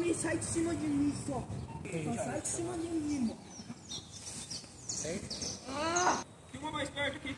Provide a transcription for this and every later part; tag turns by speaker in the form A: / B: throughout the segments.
A: aí, sai de cima de mim só. Só sai de cima de mim, mano. Ah! Filma mais perto aqui.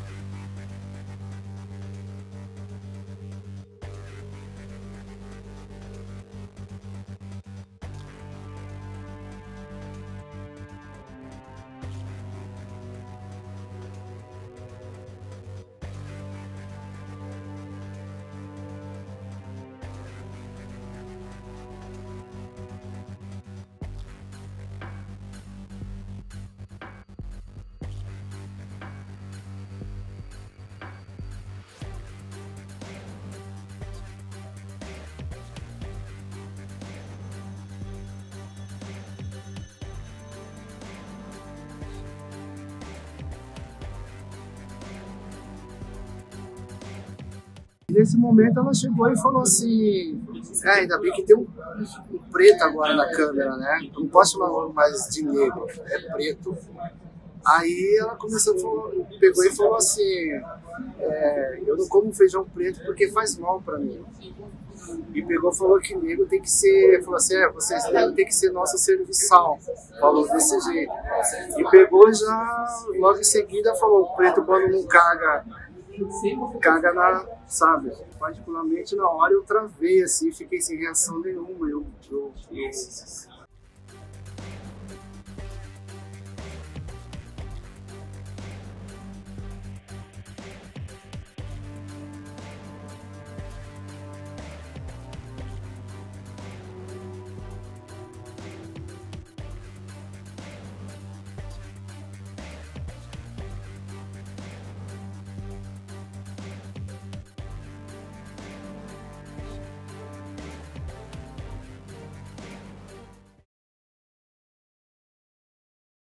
B: Nesse momento ela chegou e falou assim, ainda bem que tem um preto agora na câmera, né? Eu não posso chamar mais de negro, é preto. Aí ela começou a falar, pegou e falou assim, eu não como feijão preto porque faz mal pra mim. E pegou e falou que negro tem que ser, falou assim, vocês negros tem que ser nosso serviçal. Falou desse jeito. E pegou já, logo em seguida falou, o preto quando não caga na, sabe? Particularmente na hora eu travei assim, fiquei sem reação nenhuma. Eu